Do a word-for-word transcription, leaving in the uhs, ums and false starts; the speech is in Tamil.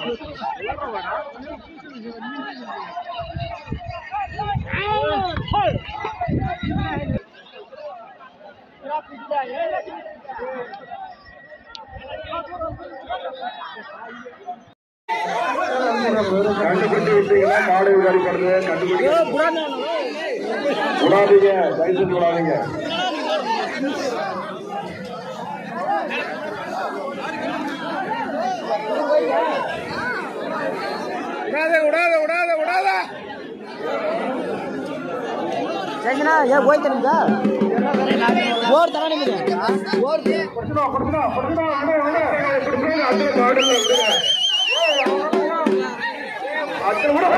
கண்டுபிடிச்சு விட்டீங்கன்னா மாடு விளையாடுறது கண்டுபிடிக்க விடாதீங்க, தயவு செஞ்சு விடாதீங்க. விடாத விடாத விடாத விடாத சரிங்கண்ணா. ஏன் போய் தரீங்க ஓர் தர நீங்க ஓர் படுத்துடும் படுத்துடும் படுத்துடும் அத்தனை மாடுல விடுங்க அத்தனை விட